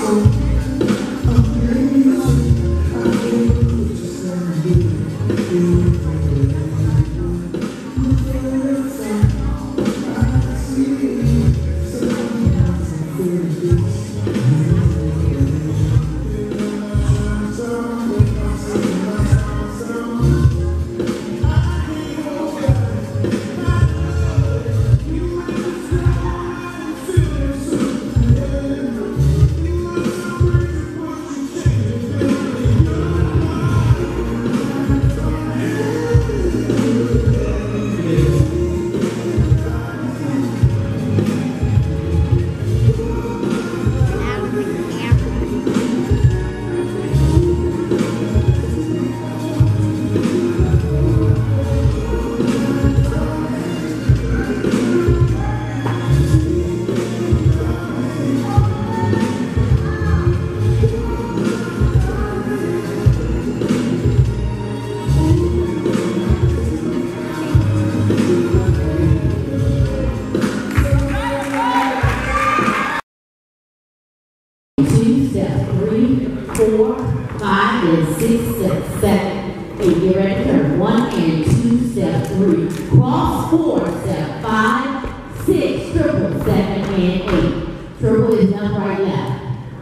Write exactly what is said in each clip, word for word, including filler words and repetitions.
four, five, and six, step seven, eight. Get ready to turn. One and two, step three. Cross four, step five, six, triple, seven, and eight. Triple is left, right, left.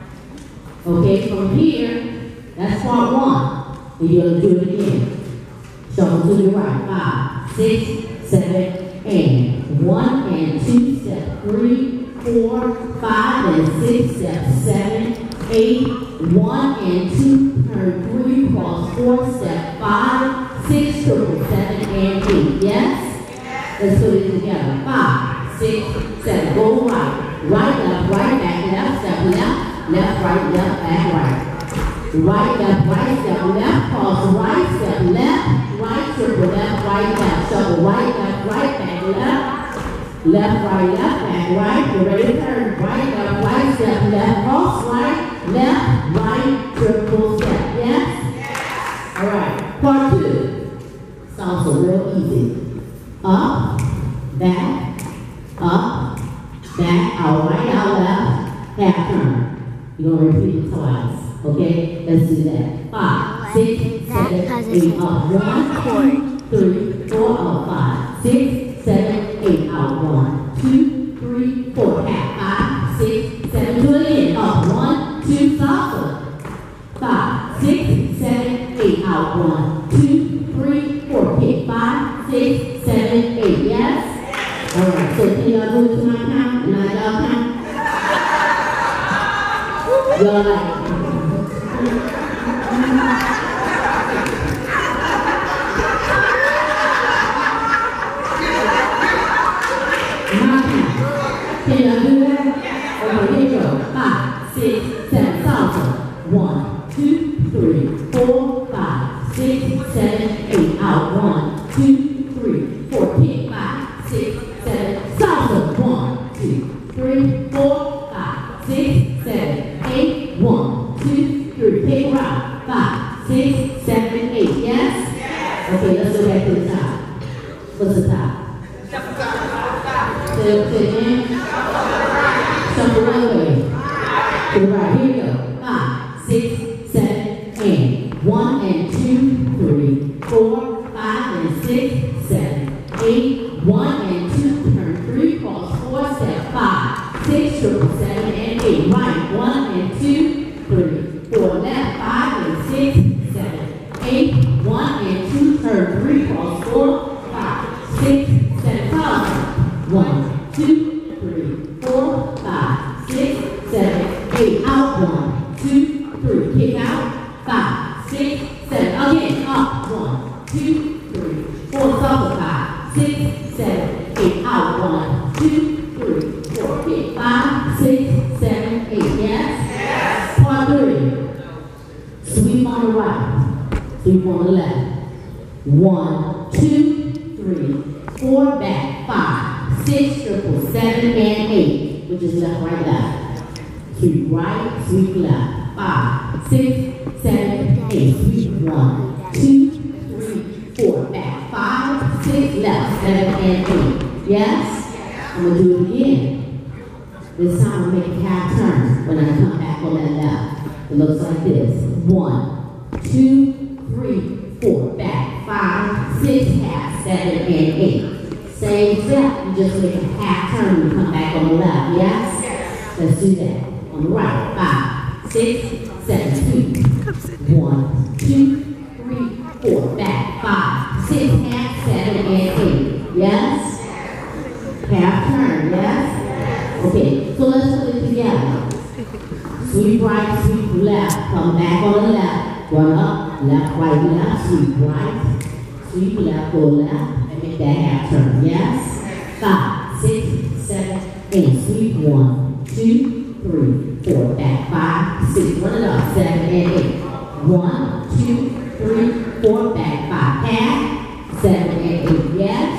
Okay, from here, that's part one. And you're going to do it again. Shuffle to the right. Five, six, seven, and one and two, step three, four, five, and six, step seven, eight, one and two, turn three, cross four, step five, six, triple, seven, and eight. Yes? Let's put it together. Five, six, seven. Go right. Right, left, right, back, left, step left, left, right, left, back, right. Right, left, right, step left, cross right, step left, right, triple, left, right, left. Shuffle right, left, right, back, left, left, right, left, back, right. Get ready to turn. Right, left, right, step left, cross right, left, right, triple step. Yes? Yes. All right. Part two. It's also real easy. Up, back, up, back, out right, out left, half turn. You're going to repeat it twice. Okay? Let's do that. Five, six, seven, eight, up. One, three, four, up. Five, six, seven, eight, out. One, two, three, four. Half. Five, six, seven, do it again. Up. One, two, salsa. Five, six, seven, eight, out. One, two, three, four. Kick. Five, six, seven, eight. Yes? All right. So can y'all do it to my count? And I y'all count? Y'all like it? Can y'all do that? Okay, here you go. Five, six, seven, salsa. One, two, three, four, five, six, seven, eight, out. One, two, three, four, kick. Five, six, seven, salsa. One, two, three, four, five, six, seven, eight. One, two, three, kick around. Five, six, seven, eight. Yes? Yes. Okay, let's go back to the top. What's the top? Say it again. Shuffle one way. To the right. Here we go. Five, six, seven, and one and two, three, four, five and six, seven, eight, one and two, turn three, cross four, step five, six, triple, seven, and eight. Right. One and two, three, four, left, five and six, seven, eight, one and two, turn three, cross four, five, six, seven, five. One, two, three, four, five, six, seven, eight. Out. One, two, three. Kick out. Five, six, seven. Again. Up. One, two, three, four. Salsa. Five, six, seven, eight. Out. One, two, three, four. Kick. Five, six, seven, eight. Yes? Yes. Part three. Sweep on the right. Sweep on the left. One, two, three, four. Back. Five, six, triple, seven, and eight, which is left, right, left. Sweep right, sweep left. Five, six, seven, eight. Sweep one, two, three, four. Back. Five, six, left, seven, and eight. Yes? I'm going to do it again. This time I'm going to make a half turn when I come back. back on that left. It looks like this. One, two, three, four. Back. Five, six, half, seven, and eight. Same step. You just make a half turn and come back on the left. Yes? Let's do that. On the right. Five, six, seven, two. One, two, three, four. Back. Five, six, half, seven, and eight. Yes? Half turn. Yes? Okay, so let's put it together. Sweep right, sweep left. Come back on the left. Run up, left, right, left. Sweep right, sweep left, go left, and make that half turn. Yes? Five, six, seven, eight. Sweep one, two, three, four. Back. Five, six. Run it up. Seven and eight. One, two, three, four. Back. Five. Half. Seven and eight. Yes?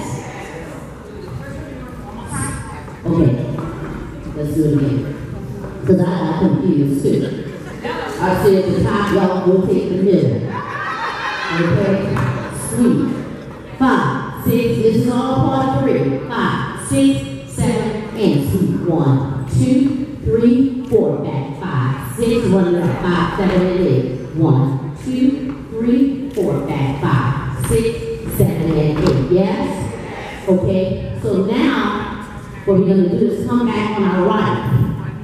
Okay. Let's do it again. Because I got confused too. I said at the top, y'all will take the middle. Okay? Sweep. Five, six, this is all part three. Five, six, seven, and sweep. One, two, three, four. Back. Five, six, run it up. Five, seven, and eight. One, two, three, four. Back. Five, six, seven, and eight. Yes? Okay? So now, what we're going to do is come back on our right.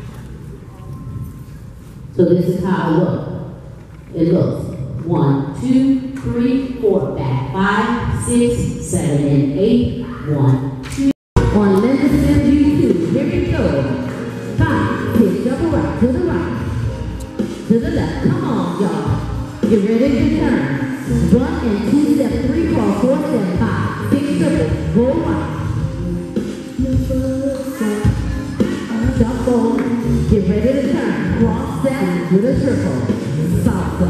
So this is how it looks. It looks one, two, three, four. Back. Five, six, seven, and eight. One, two. On left and you two. Here we go. Five, six, double right, to the right, to the left. Come on, y'all. Get ready to turn. One and two step, three, four, four, step, five, six, triple. Go right. Shuffle, get ready to turn, cross step with a triple, salsa.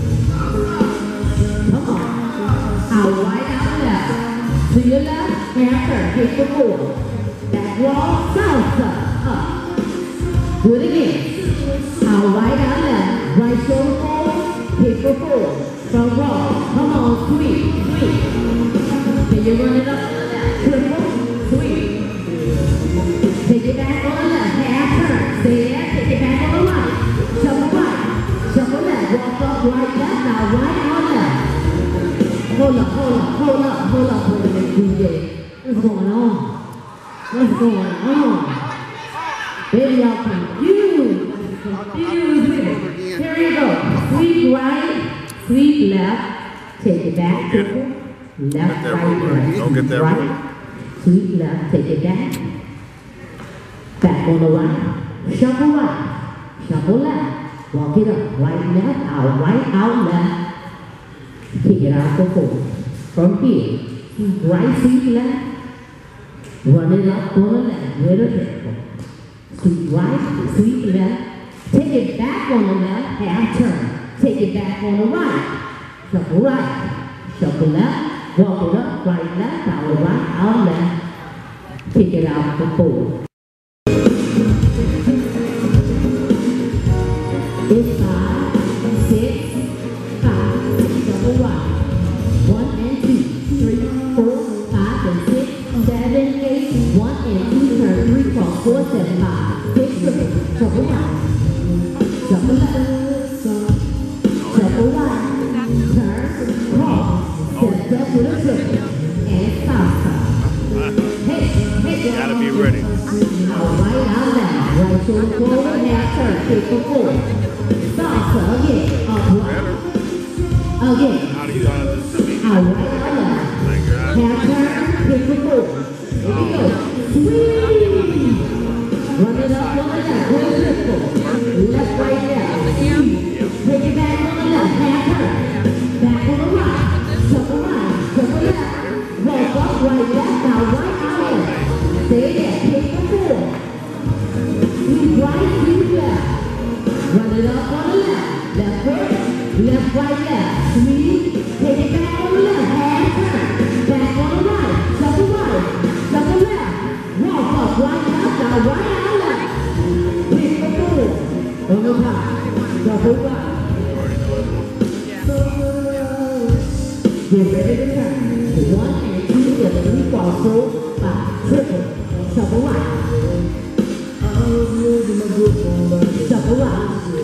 Come on, out right, out left, to your left, half turn, kick for four, back roll, salsa, up. Do it again, out right, out left, right shoulder forward, kick for four, front roll, come on, sweep, sweep. Can you run it up to the left, triple, sweep. Take it back on the left, half turn, stay there, take it back on the right, shuffle right, shuffle left, walk up, right, left, now right, on left. Hold up, hold up, hold up, hold up, hold up, D J. What's going on? What's going on? Baby, y'all confused, confused with it. Here you go, sweep right, sweep left, take it back, triple, left, right, left, don't get that right, sweep left, take it back. Back on the right, shuffle right, shuffle left, walk it up, right, left, out, right, out, left, kick it out for four. From here, sweep right, sweep left, run it up on the left with a triple. Sweep right, sweep left, take it back on the left, half turn, take it back on the right, shuffle right, shuffle left, walk it up, right, left, out, right, out, left, kick it out for four. It's five, six, five, double right. One and two, three, four, five and six, seven, eight. One and two, turn three, cross four, seven, five, six, triple, double right. Double left, double right, turn, cross, step up with a triple, and salsa. Hey, hey, gotta be ready. Out right, out left, right shoulder forward, half turn, kick for four. Salsa again, up right, again, How do you want this to be? out right, out left, half turn, kick for four. Here we go, sweep, run it up on the left, with a triple, left, right, left, sweep, take it back on the left, half turn, back on the right, shuffle right, shuffle left, walk up, right, left, out right, out left, stay there, kick for four, sweep right, sweep left. Run it up on the left, left foot, left, right, left, sweep, take it back on the left, half turn, back on the right, shuffle right, shuffle left, walk up, right, left, out, right, out, left, pick for four, on the top, shuffle right. Get ready to turn, one and two, step, three, cross, four, five, triple, shuffle right. Shuffle right.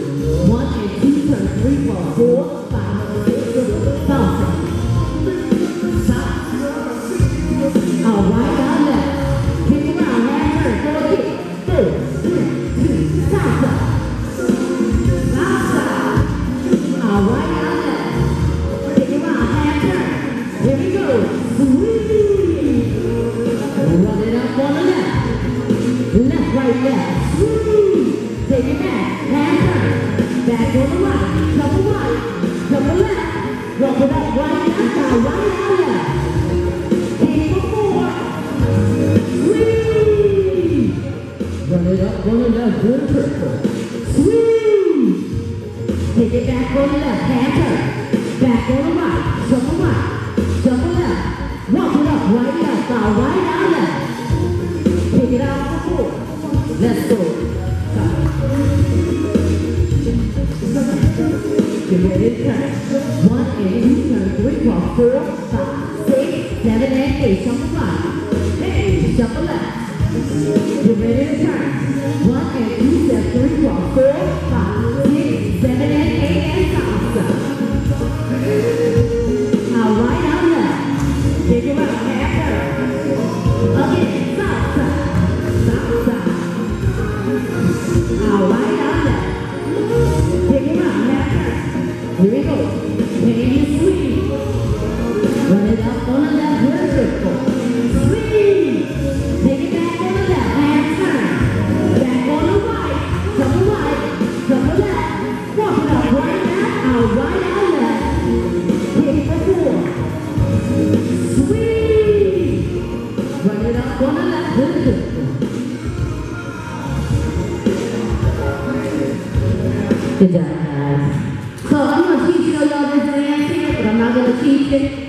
All right, now left. Kick around, half turn, go kick. Four, three, two, salsa. Salsa. All right, now left. Kick around, half turn. Here we go. Sweep. Run it up on the left. Left, right, left. Sweep. Take it back, half turn. Back on the right. Double right. Double left. Rub it up, right now, now, right now, left. Kick for four. Sweep. Run it up on the left, good triple. Sweep. Take it back on the left, half turn. Back on the right, double right, double left. Walk it up, right left, now right, now left. Pick it out for four. Let's go. Get ready to turn. One and two, turn three, cross four, five, six, seven, and eight. Shuffle right. Hey, shuffle left. Get ready to turn. One and two, step three, cross four, five, six, seven, and eight, and salsa. Now right, now left. Take it out, half turn. Again, salsa, salsa. Now right, now left. Take it out, half turn. Here we go. Can you sweep? Run it up on the left with a triple. Sweep. Take it back on the left, half turn. Back on the right. Double right. Double left. Walk it up right now, out right, out left. Kick for four. Sweep. Run it up on the left with a triple. Good job, guys. So I'm going to teach you y'all this dance here, but I'm not going to teach it.